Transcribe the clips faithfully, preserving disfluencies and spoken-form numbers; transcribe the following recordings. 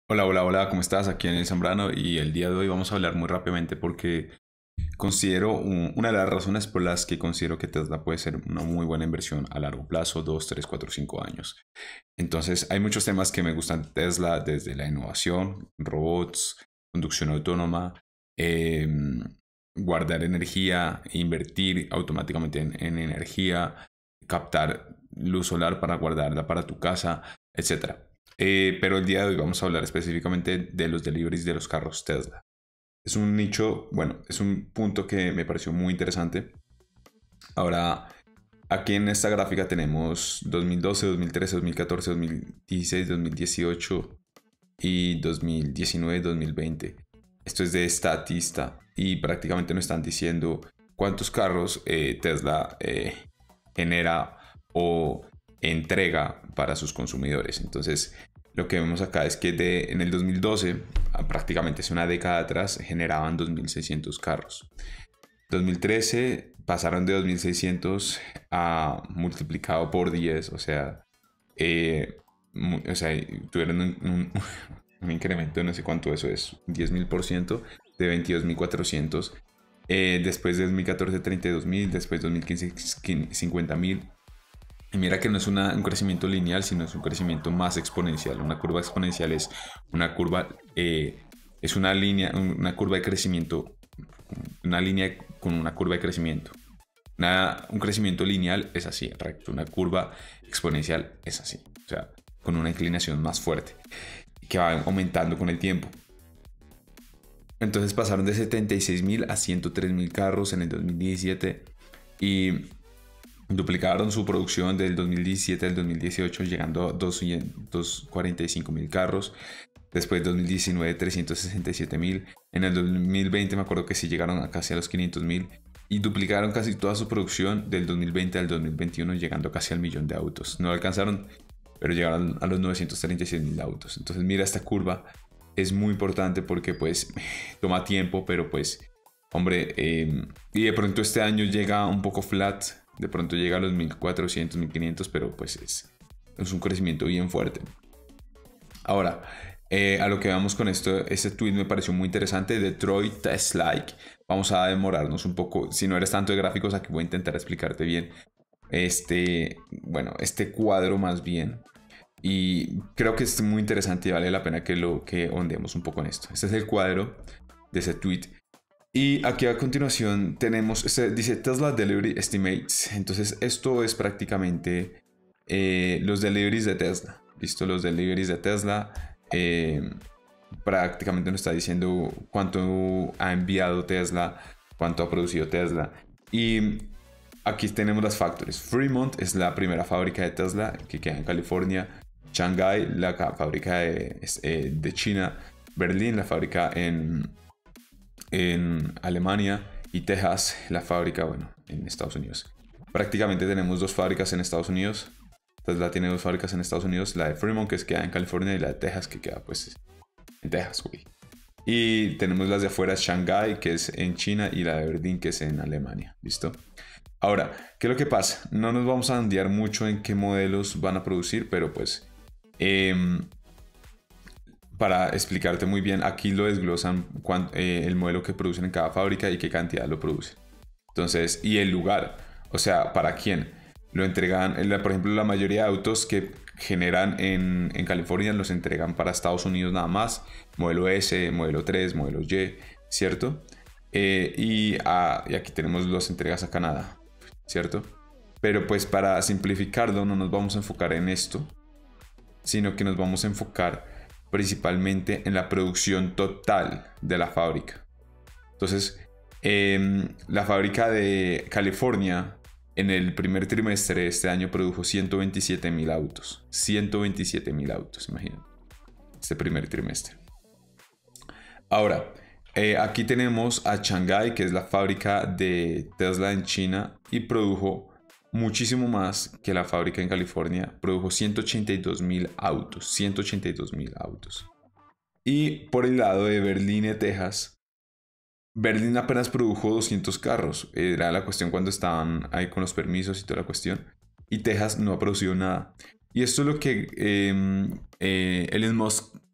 Hola, hola, hola, ¿cómo estás? Aquí en el Zambrano y el día de hoy vamos a hablar muy rápidamente porque considero un- una de las razones por las que considero que Tesla puede ser una muy buena inversión a largo plazo, dos, tres, cuatro, cinco años. Entonces, hay muchos temas que me gustan de Tesla, desde la innovación, robots, conducción autónoma, em, guardar energía, invertir automáticamente en, en energía, captar luz solar para guardarla para tu casa, etcétera. Eh, pero el día de hoy vamos a hablar específicamente de los deliveries de los carros Tesla. Es un nicho, bueno, es un punto que me pareció muy interesante. Ahora, aquí en esta gráfica tenemos dos mil doce, dos mil trece, dos mil catorce, dos mil dieciséis, dos mil dieciocho y dos mil diecinueve, dos mil veinte. Esto es de Statista y prácticamente nos están diciendo cuántos carros eh, Tesla eh, genera o entrega para sus consumidores. Entonces, lo que vemos acá es que de, en el dos mil doce, prácticamente hace una década atrás, generaban dos mil seiscientos carros. dos mil trece pasaron de dos mil seiscientos a multiplicado por diez, o sea, eh, o sea tuvieron un, un, un, incremento de no sé cuánto eso es, diez mil por ciento de veintidós mil cuatrocientos. Eh, después de dos mil catorce, treinta y dos mil, después de dos mil quince, cincuenta mil. Y mira que no es una, un crecimiento lineal, sino es un crecimiento más exponencial. Una curva exponencial es una curva, eh, es una línea, una curva de crecimiento, una línea con una curva de crecimiento. Una, un crecimiento lineal es así, recto. Una curva exponencial es así, o sea, con una inclinación más fuerte que va aumentando con el tiempo. Entonces pasaron de setenta y seis mil a ciento tres mil carros en el dos mil diecisiete y duplicaron su producción del dos mil diecisiete al dos mil dieciocho, llegando a doscientos cuarenta y cinco mil carros. Después dos mil diecinueve, trescientos sesenta y siete mil. En el dos mil veinte me acuerdo que sí llegaron a casi a los quinientos mil. Y duplicaron casi toda su producción del dos mil veinte al dos mil veintiuno, llegando casi al millón de autos. No alcanzaron, pero llegaron a los novecientos treinta y seis mil autos. Entonces mira esta curva. Es muy importante porque pues toma tiempo, pero pues, hombre, eh, y de pronto este año llega un poco flat. De pronto llega a los mil cuatrocientos, mil quinientos, pero pues es, es un crecimiento bien fuerte. Ahora, eh, a lo que vamos con esto, este tweet me pareció muy interesante. Detroit Test Like. Vamos a demorarnos un poco. Si no eres tanto de gráficos, aquí voy a intentar explicarte bien este, bueno, este cuadro más bien. Y creo que es muy interesante y vale la pena que lo que ondemos un poco en esto. Este es el cuadro de ese tweet. Y aquí a continuación tenemos, este dice Tesla Delivery Estimates. Entonces esto es prácticamente eh, los deliveries de Tesla. ¿Listo? Los deliveries de Tesla. Eh, prácticamente nos está diciendo cuánto ha enviado Tesla, cuánto ha producido Tesla. Y aquí tenemos las factories. Fremont es la primera fábrica de Tesla que queda en California. Shanghai, la fábrica de, eh, de China. Berlín, la fábrica en en Alemania, y Texas, la fábrica, bueno, en Estados Unidos. Prácticamente tenemos dos fábricas en Estados Unidos. Tesla tiene dos fábricas en Estados Unidos, la de Fremont, que queda en California, y la de Texas, que queda pues en Texas, güey. Y tenemos las de afuera, Shanghai, que es en China, y la de Berlín, que es en Alemania. ¿Listo? Ahora, ¿qué es lo que pasa? No nos vamos a andear mucho en qué modelos van a producir, pero pues eh, para explicarte muy bien, aquí lo desglosan cuán- eh, el modelo que producen en cada fábrica y qué cantidad lo producen. Entonces, y el lugar, o sea, ¿para quién? Lo entregan, por ejemplo, la mayoría de autos que generan en, en California los entregan para Estados Unidos nada más, modelo S, modelo tres, modelo Y, ¿cierto? Eh, y, ah, y aquí tenemos las entregas a Canadá, ¿cierto? Pero pues para simplificarlo no nos vamos a enfocar en esto, sino que nos vamos a enfocar principalmente en la producción total de la fábrica. Entonces, eh, la fábrica de California en el primer trimestre de este año produjo ciento veintisiete mil autos. ciento veintisiete mil autos, imagínate. Este primer trimestre. Ahora, eh, aquí tenemos a Shanghai, que es la fábrica de Tesla en China, y produjo muchísimo más que la fábrica en California. Produjo ciento ochenta y dos mil autos. ciento ochenta y dos mil autos. Y por el lado de Berlín y Texas, Berlín apenas produjo doscientos carros. Era la cuestión cuando estaban ahí con los permisos y toda la cuestión. Y Texas no ha producido nada. Y esto es lo que eh, eh, Elon Musk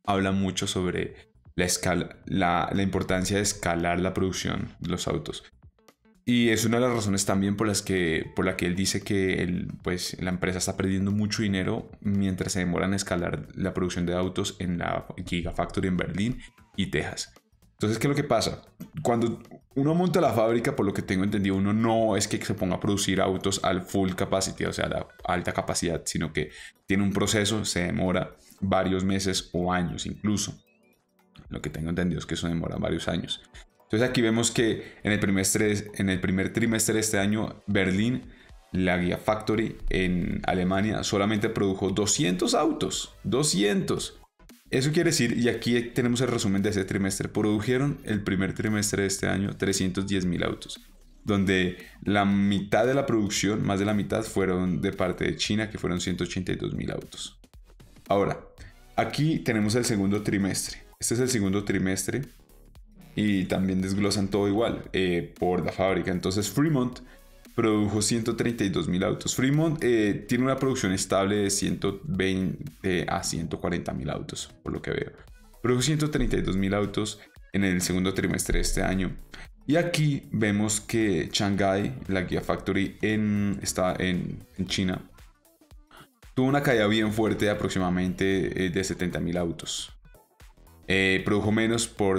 habla mucho sobre la, escala, la, la importancia de escalar la producción de los autos. Y es una de las razones también por las que, por la que él dice que él, pues, la empresa está perdiendo mucho dinero mientras se demora en escalar la producción de autos en la Gigafactory en Berlín y Texas. Entonces, ¿qué es lo que pasa? Cuando uno monta la fábrica, por lo que tengo entendido, uno no es que se ponga a producir autos al full capacity, o sea, a la alta capacidad, sino que tiene un proceso, se demora varios meses o años incluso. Lo que tengo entendido es que eso demora varios años. Entonces aquí vemos que en el, primer en el primer trimestre de este año, Berlín, la Gigafactory en Alemania, solamente produjo doscientos autos. doscientos. Eso quiere decir, y aquí tenemos el resumen de ese trimestre, produjeron el primer trimestre de este año trescientos diez mil autos, donde la mitad de la producción, más de la mitad, fueron de parte de China, que fueron ciento ochenta y dos mil autos. Ahora, aquí tenemos el segundo trimestre. Este es el segundo trimestre. Y también desglosan todo igual eh, por la fábrica. Entonces Fremont produjo ciento treinta y dos mil autos. Fremont eh, tiene una producción estable de ciento veinte a ciento cuarenta mil autos, por lo que veo. Produjo ciento treinta y dos mil autos en el segundo trimestre de este año. Y aquí vemos que Shanghai, la Gigafactory en, está en, en China, tuvo una caída bien fuerte de aproximadamente eh, de setenta mil autos. Eh, produjo menos por,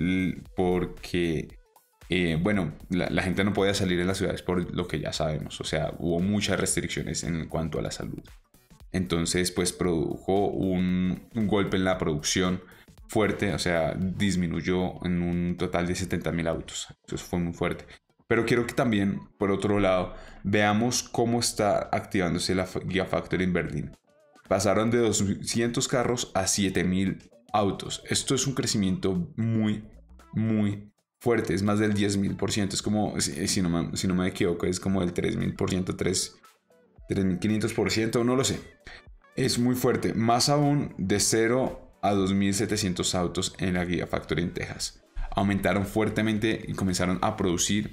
porque, eh, bueno, la, la gente no podía salir en las ciudades por lo que ya sabemos. O sea, hubo muchas restricciones en cuanto a la salud. Entonces, pues produjo un, un golpe en la producción fuerte. O sea, disminuyó en un total de setenta mil autos. Eso fue muy fuerte. Pero quiero que también, por otro lado, veamos cómo está activándose la Gigafactory en Berlín. Pasaron de doscientos carros a siete mil autos. Esto es un crecimiento muy, muy fuerte. Es más del diez mil por ciento. Es como, si, si, no me, si no me equivoco, es como del tres mil por ciento, tres mil quinientos por ciento, no lo sé. Es muy fuerte. Más aún, de cero a dos mil setecientos autos en la Gigafactory en Texas. Aumentaron fuertemente y comenzaron a producir.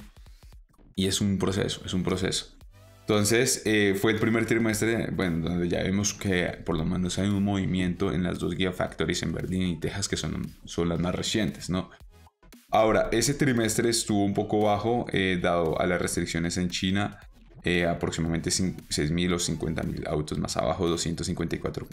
Y es un proceso, es un proceso. Entonces eh, fue el primer trimestre, bueno, donde ya vemos que por lo menos hay un movimiento en las dos Gigafactories en Berlín y Texas, que son, son las más recientes, ¿no? Ahora, ese trimestre estuvo un poco bajo, eh, dado a las restricciones en China, eh, aproximadamente seis mil o cincuenta mil autos más abajo, doscientos cincuenta y cuatro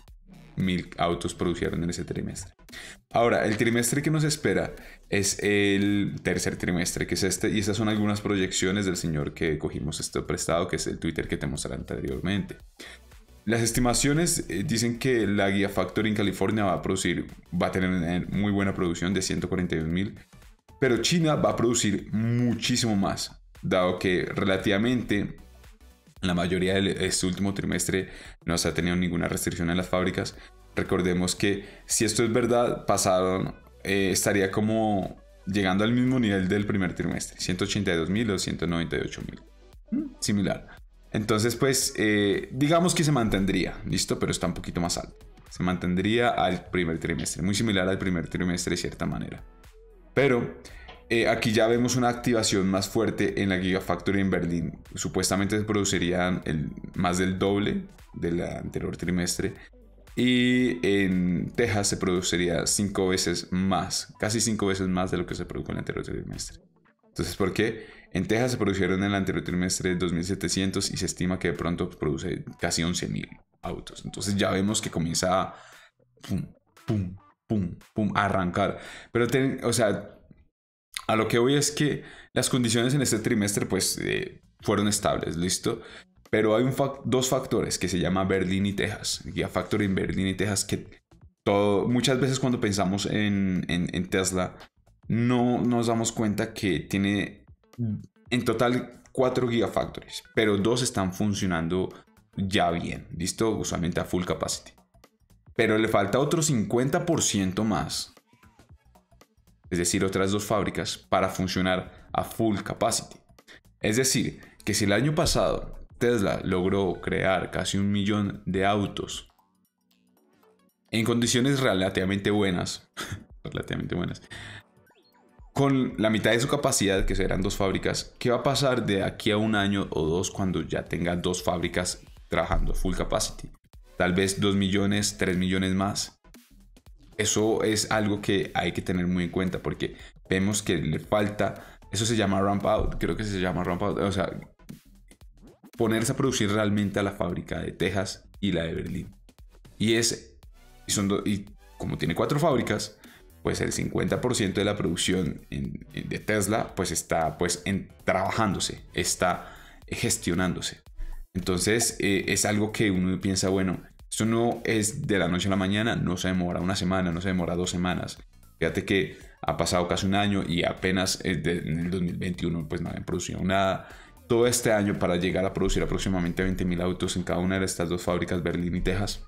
mil autos produjeron en ese trimestre. Ahora, el trimestre que nos espera es el tercer trimestre, que es este, y estas son algunas proyecciones del señor que cogimos esto prestado, que es el Twitter que te mostré anteriormente. Las estimaciones eh, dicen que la Gigafactory en California va a producir, va a tener muy buena producción de ciento cuarenta y dos mil, pero China va a producir muchísimo más, dado que relativamente la mayoría de este último trimestre no se ha tenido ninguna restricción en las fábricas. Recordemos que si esto es verdad, pasaron, eh, estaría como llegando al mismo nivel del primer trimestre, ciento ochenta y dos mil o ciento noventa y ocho mil. Similar. Entonces, pues, eh, digamos que se mantendría, ¿listo? Pero está un poquito más alto. Se mantendría al primer trimestre, muy similar al primer trimestre de cierta manera. Pero Eh, aquí ya vemos una activación más fuerte en la Gigafactory en Berlín. Supuestamente se producirían el, más del doble del anterior trimestre. Y en Texas se produciría cinco veces más, casi cinco veces más de lo que se produjo en el anterior trimestre. Entonces, ¿por qué? En Texas se produjeron en el anterior trimestre dos mil setecientos y se estima que de pronto produce casi once mil autos. Entonces ya vemos que comienza a pum, pum, pum, pum, a arrancar. Pero, ten, o sea... A lo que voy es que las condiciones en este trimestre pues eh, fueron estables, ¿listo? Pero hay un fac dos factores que se llaman Berlín y Texas. Gigafactory en Berlín y Texas, que todo, muchas veces cuando pensamos en, en, en Tesla no nos damos cuenta que tiene en total cuatro Gigafactories, pero dos están funcionando ya bien, ¿listo? Usualmente a full capacity. Pero le falta otro cincuenta por ciento más, es decir, otras dos fábricas, para funcionar a full capacity. Es decir, que si el año pasado Tesla logró crear casi un millón de autos en condiciones relativamente buenas, relativamente buenas, con la mitad de su capacidad, que serán dos fábricas, ¿qué va a pasar de aquí a un año o dos cuando ya tenga dos fábricas trabajando full capacity? Tal vez dos millones, tres millones más. eso es algo que hay que tener muy en cuenta porque vemos que le falta, eso se llama ramp out, creo que se llama ramp out, o sea, ponerse a producir realmente a la fábrica de Texas y la de Berlín. Y es, y, son do, y como tiene cuatro fábricas, pues el cincuenta por ciento de la producción en, en, de Tesla pues está pues en, trabajándose, está gestionándose. Entonces eh, es algo que uno piensa, bueno, esto no es de la noche a la mañana, no se demora una semana, no se demora dos semanas. Fíjate que ha pasado casi un año y apenas en el dos mil veintiuno pues no habían producido nada. Todo este año para llegar a producir aproximadamente veinte mil autos en cada una de estas dos fábricas, Berlín y Texas,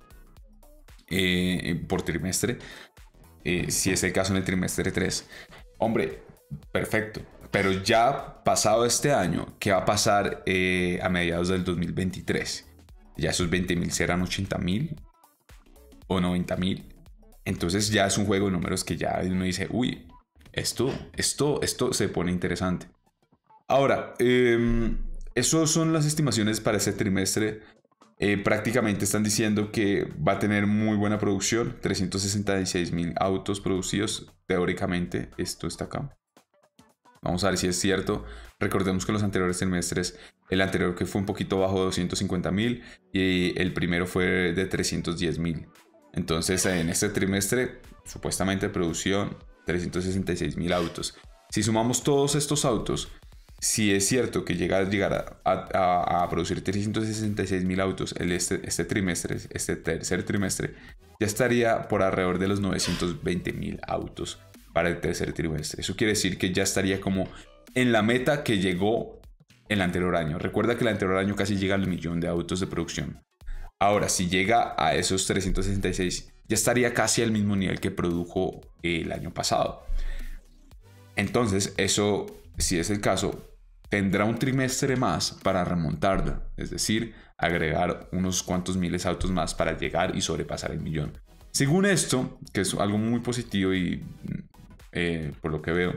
eh, por trimestre. Eh, si es el caso en el trimestre tres. Hombre, perfecto. Pero ya pasado este año, ¿qué va a pasar eh, a mediados del dos mil veintitrés? Ya esos veinte mil serán ochenta mil o noventa mil. Entonces ya es un juego de números que ya uno dice, uy, esto, esto, esto se pone interesante. Ahora, eh, esas son las estimaciones para este trimestre. Eh, prácticamente están diciendo que va a tener muy buena producción, trescientos sesenta y seis mil autos producidos, teóricamente, esto está acá. Vamos a ver si es cierto. Recordemos que los anteriores trimestres, el anterior que fue un poquito bajo de doscientos cincuenta mil y el primero fue de trescientos diez mil. Entonces en este trimestre, supuestamente producción trescientos sesenta y seis mil autos. Si sumamos todos estos autos, si es cierto que llega a llegar a, a, a producir trescientos sesenta y seis mil autos el este, este trimestre, este tercer trimestre, ya estaría por alrededor de los novecientos veinte mil autos para el tercer trimestre. Eso quiere decir que ya estaría como en la meta que llegó el anterior año. Recuerda que el anterior año casi llega al millón de autos de producción. Ahora, si llega a esos trescientos sesenta y seis, ya estaría casi al mismo nivel que produjo el año pasado. Entonces, eso, si es el caso, tendrá un trimestre más para remontarla, es decir, agregar unos cuantos miles de autos más para llegar y sobrepasar el millón. Según esto, que es algo muy positivo y eh, por lo que veo,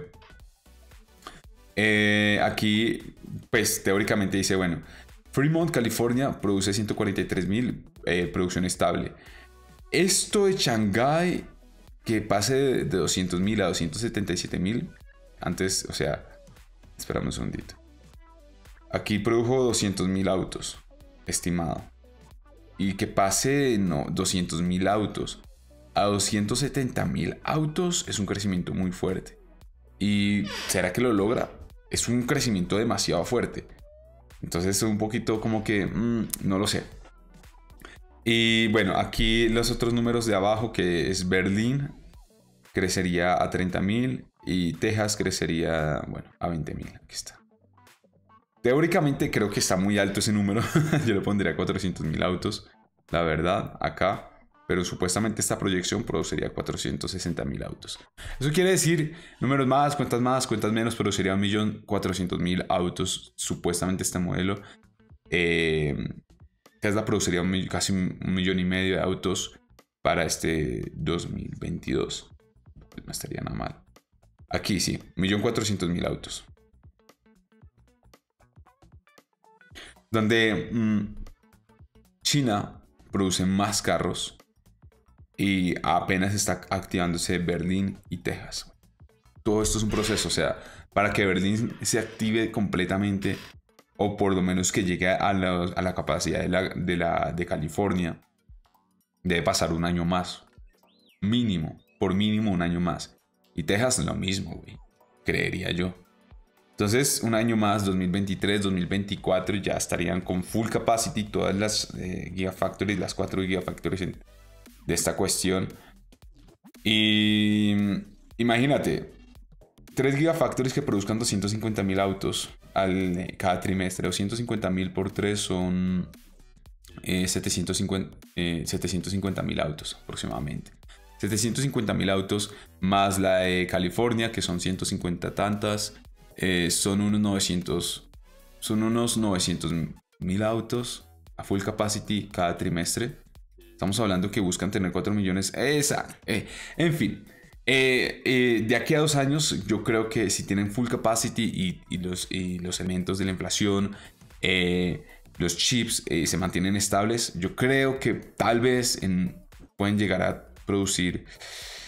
eh, aquí pues teóricamente dice, bueno, Fremont, California produce ciento cuarenta y tres mil, eh, producción estable. Esto de Shanghái, que pase de doscientos mil a doscientos setenta y siete mil, antes, o sea, esperamos un segundito. Aquí produjo doscientos mil autos, estimado. Y que pase, no, doscientos mil autos a doscientos setenta mil autos es un crecimiento muy fuerte. ¿Y será que lo logra? Es un crecimiento demasiado fuerte. Entonces es un poquito como que, mmm, no lo sé. Y bueno, aquí los otros números de abajo, que es Berlín, crecería a treinta mil y Texas crecería, bueno, a veinte mil. Aquí está. Teóricamente creo que está muy alto ese número. Yo le pondría cuatrocientos mil autos, la verdad, acá. Pero supuestamente esta proyección produciría cuatrocientos sesenta mil autos. Eso quiere decir números más, cuentas más, cuentas menos, produciría un millón cuatrocientos mil autos. Supuestamente este modelo. Eh, Tesla produciría un, casi un millón y medio de autos para este dos mil veintidós. Pues no estaría nada mal. Aquí sí, un millón cuatrocientos mil autos. Donde mmm, China produce más carros y apenas está activándose Berlín y Texas. Todo esto es un proceso, o sea, para que Berlín se active completamente, o por lo menos que llegue a la, a la capacidad de, la, de, la, de California, debe pasar un año más. Mínimo, por mínimo un año más. Y Texas lo mismo, güey, creería yo. Entonces, un año más, dos mil veintitrés, dos mil veinticuatro, ya estarían con full capacity todas las eh, Gigafactories, las cuatro Gigafactories en, de esta cuestión. Y imagínate, tres Gigafactories que produzcan doscientos cincuenta mil autos al, eh, cada trimestre. doscientos cincuenta mil por tres son eh, setecientos cincuenta mil autos aproximadamente. setecientos cincuenta mil autos más la de California, que son ciento cincuenta tantas. Eh, son unos novecientos son unos novecientos mil autos a full capacity cada trimestre. Estamos hablando que buscan tener cuatro millones. Exacto. Eh, en fin, eh, eh, de aquí a dos años yo creo que si tienen full capacity y, y, los, y los elementos de la inflación, eh, los chips eh, se mantienen estables, yo creo que tal vez en, pueden llegar a producir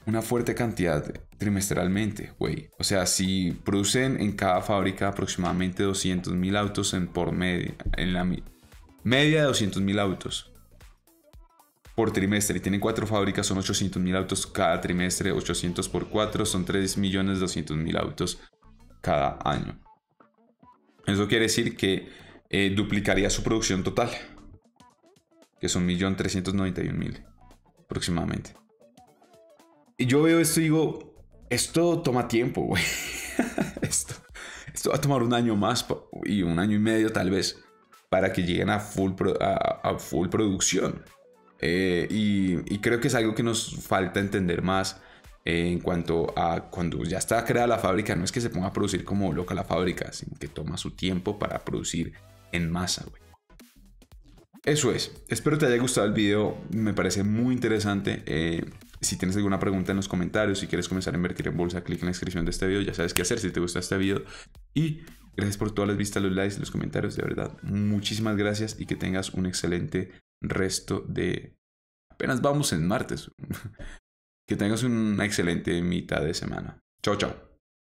una fuerte cantidad trimestralmente, güey. O sea, si producen en cada fábrica aproximadamente doscientos mil autos en por media, en la media de doscientos mil autos por trimestre y tienen cuatro fábricas, son ochocientos mil autos cada trimestre. Ochocientos por cuatro son tres millones doscientos mil autos cada año. Eso quiere decir que eh, duplicaría su producción total, que son un millón trescientos noventa y un mil aproximadamente. Y yo veo esto y digo, esto toma tiempo, güey. esto, esto va a tomar un año más y un año y medio tal vez para que lleguen a full, pro, a, a full producción. Eh, y, y creo que es algo que nos falta entender más eh, en cuanto a cuando ya está creada la fábrica. No es que se ponga a producir como loca la fábrica, sino que toma su tiempo para producir en masa, güey. Eso es. Espero te haya gustado el video. Me parece muy interesante. Eh, si tienes alguna pregunta en los comentarios, si quieres comenzar a invertir en bolsa, clic en la descripción de este video. Ya sabes qué hacer si te gusta este video. Y gracias por todas las vistas, los likes, los comentarios. De verdad, muchísimas gracias y que tengas un excelente resto de... Apenas vamos en martes. Que tengas una excelente mitad de semana. Chao, chao.